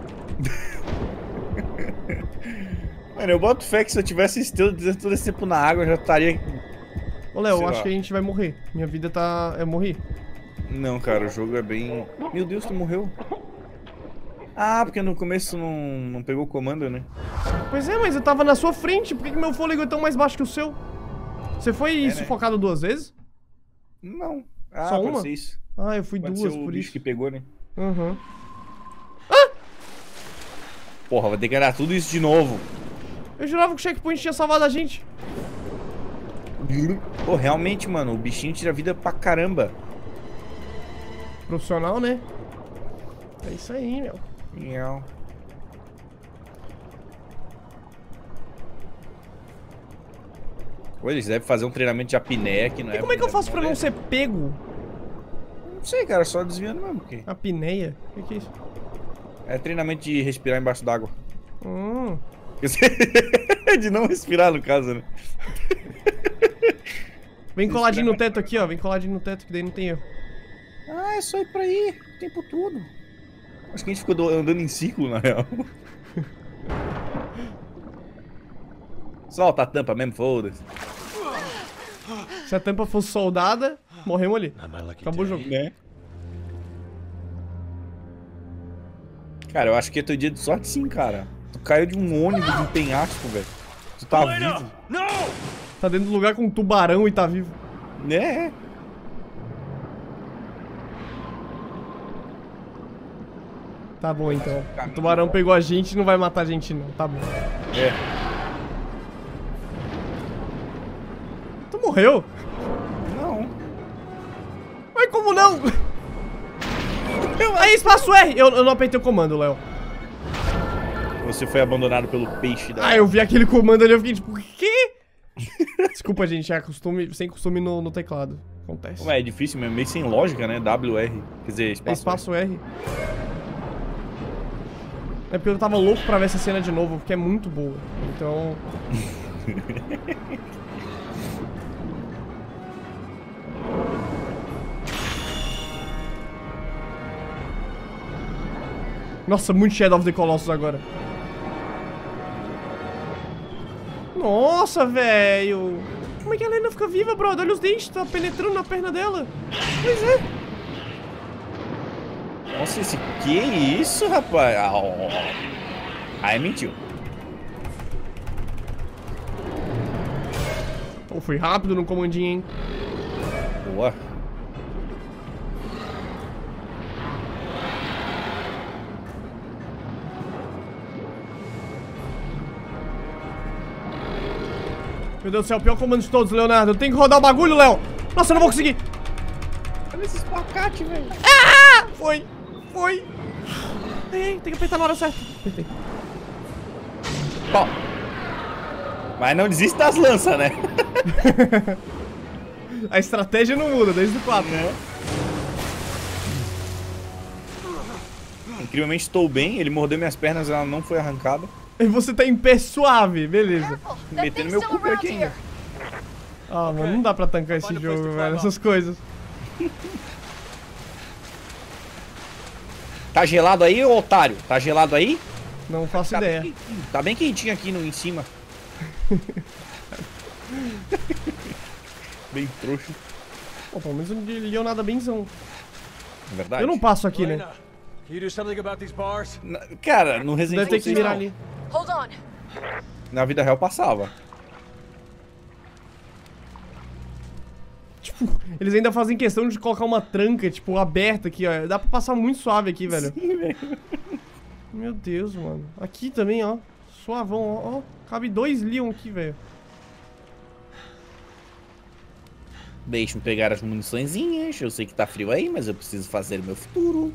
mano, eu boto fé que se eu tivesse todo esse tempo na água, eu já estaria... Ô, Léo, eu Sei acho lá. que a gente vai morrer. Minha vida tá... Eu morri. Não, cara, o jogo é bem... Meu Deus, tu morreu. Ah, porque no começo não pegou o comando, né? Pois é, mas eu tava na sua frente. Por que meu fôlego é tão mais baixo que o seu? Você foi né? sufocado 2 vezes? Não. Ah, Só pode uma? ser isso. Ah, eu fui Pode duas, ser o por bicho isso. que pegou, né? Aham. Porra, vai ter que ganhar tudo isso de novo. Eu jurava que o checkpoint tinha salvado a gente. Pô, realmente, mano, o bichinho tira vida pra caramba. Profissional, né? É isso aí, meu. Miau. Pô, eles devem fazer um treinamento de apneia que não E é... como é que eu faço pra não ser pego? Não sei, cara, só desviando mesmo. Porque Apneia? O que é isso? é treinamento de respirar embaixo d'água. Hum. De não respirar, no caso, né? Vem coladinho no teto aqui, ó. Vem coladinho no teto, que daí não tem erro. Ah, é só ir pra aí, o tempo todo. Acho que a gente ficou andando em círculo, na real. Solta a tampa mesmo, foda-se. Se a tampa fosse soldada, morremos ali. Not my lucky Acabou o day. jogo. Né? Cara, eu acho que é teu dia de sorte sim, cara. Tu caiu de um ônibus, de um penhasco, velho. Tu tá vivo. Tá dentro do lugar com um tubarão e tá vivo. Né? Tá bom, então. O tubarão pegou a gente e não vai matar a gente, não. Tá bom. É. Tu morreu? Não. Mas como não? Aí, espaço R! Eu não apertei o comando, Léo. Você foi abandonado pelo peixe da... Ah, eu vi aquele comando ali, eu fiquei tipo, o quê? Desculpa, gente, é costume, sem costume no teclado. Acontece. Ué, é difícil mesmo, meio sem lógica, né? WR. Quer dizer, É espaço. espaço R. É porque eu tava louco pra ver essa cena de novo, porque é muito boa. Então... Nossa, muito Shadow of the Colossus agora. Nossa, velho. Como é que ela ainda fica viva, brother? Olha os dentes, tá penetrando na perna dela. Pois é. Nossa, esse que isso, rapaz? Ah, ó. Aí mentiu. Pô, fui rápido no comandinho, hein? Boa. Meu Deus do céu, o pior comando de todos, Leonardo. Eu tenho que rodar o bagulho, Léo. Nossa, eu não vou conseguir. Olha esse espacate, velho. Ah! Foi. Foi. Ei, tem que apertar na hora certa. Apertei. Bom. Mas não desiste das lanças, né? A estratégia não muda desde o 4. Né? Incrivelmente estou bem, ele mordeu minhas pernas, ela não foi arrancada. E você tá em pé suave, beleza. Metendo meu cu por aqui ainda. Ah, mano, não dá pra tancar esse jogo, velho, essas coisas. Tá gelado aí, ô otário? Tá gelado aí? Não faço ideia. Tá bem quentinho aqui em cima. Bem trouxa. Pô, pelo menos o Leon nada benzão. É verdade. Eu não passo aqui, né? Elena, can you do something about these bars? Cara, no Resident Deve Evil ter que 6 mirar não. ali. Hold on. Na vida real passava. Tipo, eles ainda fazem questão de colocar uma tranca, tipo, aberta aqui, ó. Dá pra passar muito suave aqui, velho. Sim, velho. Meu Deus, mano. Aqui também, ó. Suavão, ó. Ó. Cabe 2 Leon aqui, velho. Deixa-me pegar as muniçõezinhas. Eu sei que tá frio aí, mas eu preciso fazer o meu futuro.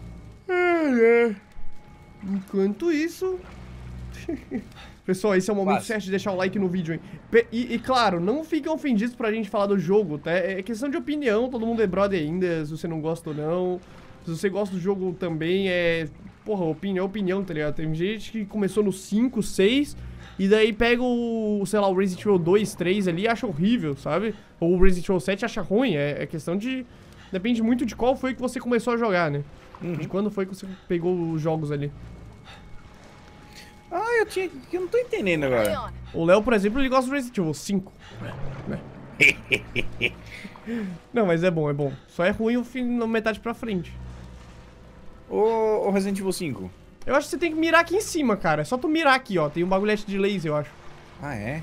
Enquanto isso... Pessoal, esse é o momento certo de deixar o like no vídeo, hein? E claro, não fiquem ofendidos pra gente falar do jogo, tá? É questão de opinião, todo mundo é brother ainda, se você não gosta ou não. Se você gosta do jogo também, porra, opinião, tá ligado? Tem gente que começou no 5, 6, e daí pega o, sei lá, o Resident Evil 2, 3 ali e acha horrível, sabe? Ou o Resident Evil 7 acha ruim, é questão de... Depende muito de qual foi que você começou a jogar, né? De quando foi que você pegou os jogos ali. Ah, eu não tô entendendo agora. Leon. O Léo, por exemplo, ele gosta do Resident Evil 5. Né? Não, mas é bom, é bom. Só é ruim o fim na metade pra frente. Ô Resident Evil 5. Eu acho que você tem que mirar aqui em cima, cara. É só tu mirar aqui, ó. Tem um bagulhete de laser, eu acho. Ah, é?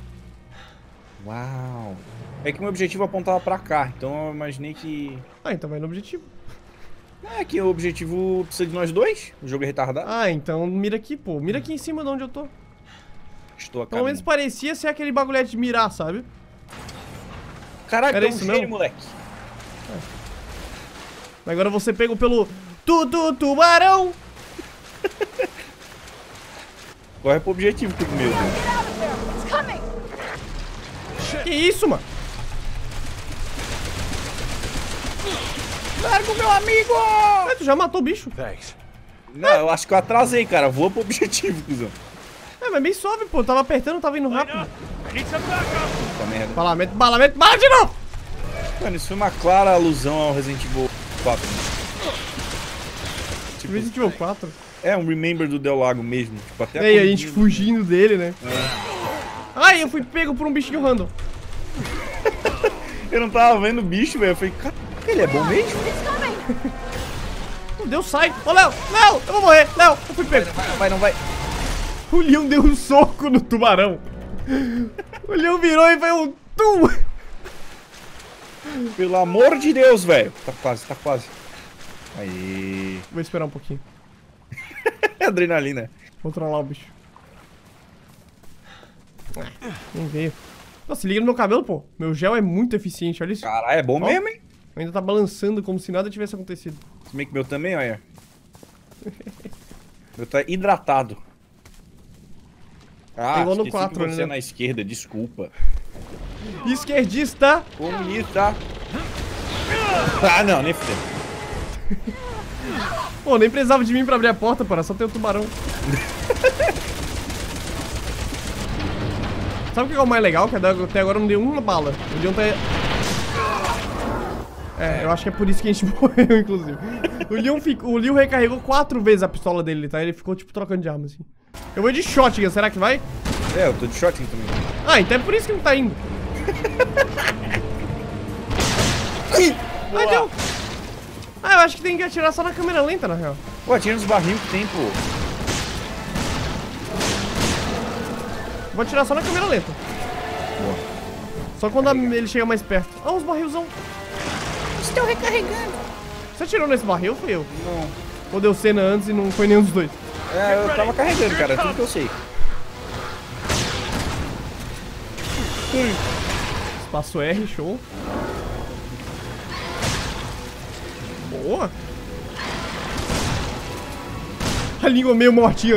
Uau. É que meu objetivo apontava pra cá, então eu imaginei que... Ah, então vai no objetivo. É que o objetivo precisa de nós dois. O jogo é retardado. Ah, então mira aqui, pô. Mira aqui em cima de onde eu tô. Estou a Pelo menos parecia ser aquele bagulhete de mirar, sabe? Caraca, Era é um isso, gênio, não? moleque. Agora você pegou pelo... Tubarão! Corre pro objetivo, tudo meu. It's coming. Que isso, mano? Larga o meu amigo! Ah, tu já matou o bicho. Thanks. Não, eu acho que eu atrasei, cara. Voa pro objetivo, cuzão. É, mas bem suave, pô. Tava apertando, tava indo rápido. Puta merda. Balamento, bala de novo! Mano, isso foi uma clara alusão ao Resident Evil 4. Tipo, Resident Evil 4. é um remember do Del Lago mesmo. Tipo, até E aí, a gente corridinha. fugindo dele, né? Ai, eu fui pego por um bichinho random. Eu não tava vendo o bicho, velho. Eu falei, cara, ele é bom mesmo? It's coming. Meu Deus, sai! Ô, Léo! Léo! Eu vou morrer! Léo! Eu fui pego! Não vai. O Leon deu um soco no tubarão. O Leon virou e foi um tum! Pelo amor de Deus, velho. Tá quase. Aí. Vou esperar um pouquinho. Adrenalina. Vou trollar o bicho. Nem veio. Nossa, se liga no meu cabelo, pô. Meu gel é muito eficiente, olha isso. Caralho, é bom Ó. mesmo, hein? Ainda tá balançando como se nada tivesse acontecido. Se bem que meu também, olha. Meu tá hidratado. Ah, É igual no esqueci 4, que você né? é na esquerda, desculpa. Esquerdista! Comunista. Ah, não, nem fudeu. Pô, nem precisava de mim pra abrir a porta, pô. Era só ter o tubarão. Sabe o que é o mais legal? Que até agora eu não dei uma bala. O Leon tá... É, eu acho que é por isso que a gente morreu, inclusive. O Leon recarregou 4 vezes a pistola dele, tá? Ele ficou, tipo, trocando de arma, assim. Eu vou de shotgun, será que vai? É, eu tô de shotgun também. Ah, então é por isso que não tá indo. Ah, deu. Ah, eu acho que tem que atirar só na câmera lenta, na real. Pô, atira nos barrinhos que tem, pô. Vou atirar só na câmera lenta. Boa. Só quando ele chega mais perto. Ah, os barrilzão. Estou recarregando. Você atirou nesse barril ou fui eu? Não. Ou deu cena antes e não foi nenhum dos dois? É, eu tava carregando, cara. É tudo que eu sei. Espaço R, show. Boa. A língua meio mortinha.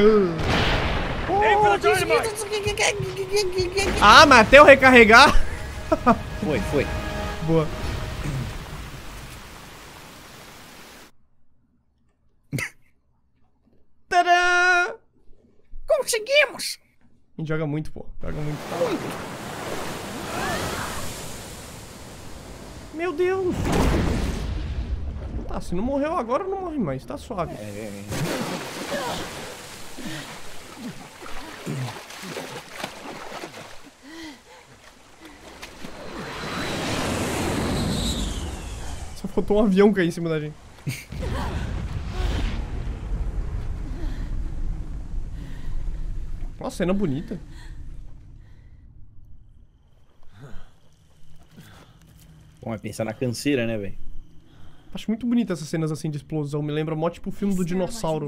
Ah, mas até eu recarregar. Foi. Boa. Conseguimos! A gente joga muito, pô. Joga muito. Meu Deus! Tá, se não morreu agora, não morre mais. Tá suave. Só faltou um avião cair em cima da gente. Nossa, cena bonita. Bom, é pensar na canseira, né, velho? Acho muito bonita essas cenas assim de explosão. Me lembra mó tipo o filme do dinossauro.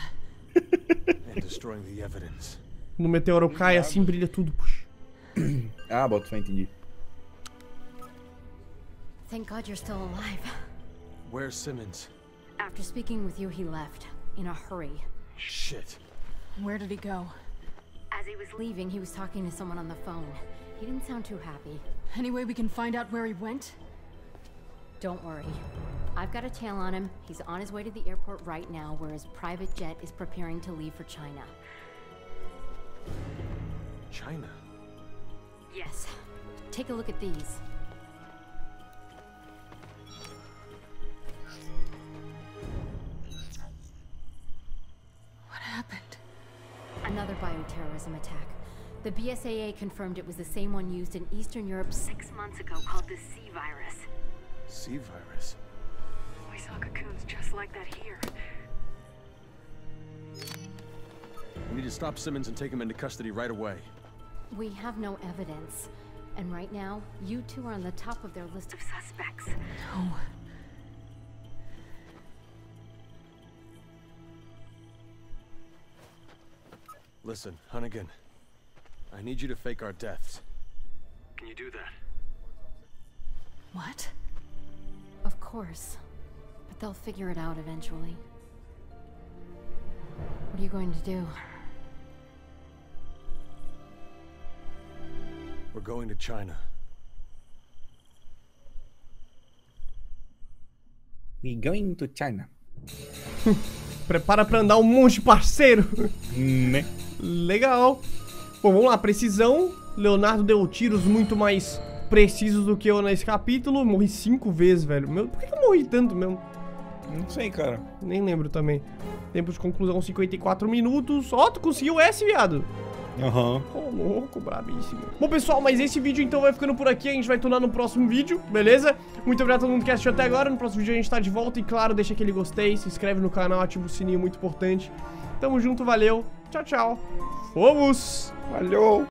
No meteoro cai assim, brilha tudo. Puxa. Ah, bota fé, entendi. Thank God you're still alive. Where's Simmons? After speaking with you, he left. In a hurry. Shit. Where did he go? As he was leaving, he was talking to someone on the phone. He didn't sound too happy. Any way we can find out where he went? Don't worry. I've got a tail on him. He's on his way to the airport right now, where his private jet is preparing to leave for China. China? Yes. Take a look at these. What happened? Another bioterrorism attack. The BSAA confirmed it was the same one used in Eastern Europe 6 months ago, called the C virus. C virus? We saw cocoons just like that here. We need to stop Simmons and take him into custody right away. We have no evidence. And right now, you two are on the top of their list of suspects. No. Listen, Hunnigan. I need you to fake our deaths. Can you do that? What? Of course. But they'll figure it out eventually. What are you going to do? We're going to China. We going to China. Prepara pra andar um monte, parceiro. Né? Legal. Bom, vamos lá. Precisão. Leonardo deu tiros muito mais precisos do que eu nesse capítulo. Morri 5 vezes, velho. Meu, por que eu morri tanto mesmo? Não sei, cara. Nem lembro também. Tempo de conclusão 54 minutos. Ó, tu conseguiu esse, viado. Aham. Ô, louco, brabíssimo. Bom, pessoal, mas esse vídeo então vai ficando por aqui. A gente vai tornar no próximo vídeo, beleza? Muito obrigado a todo mundo que assistiu até agora. No próximo vídeo a gente tá de volta. E claro, deixa aquele gostei, se inscreve no canal, ativa o sininho, muito importante. Tamo junto, valeu. Tchau, tchau. Fomos! Valeu!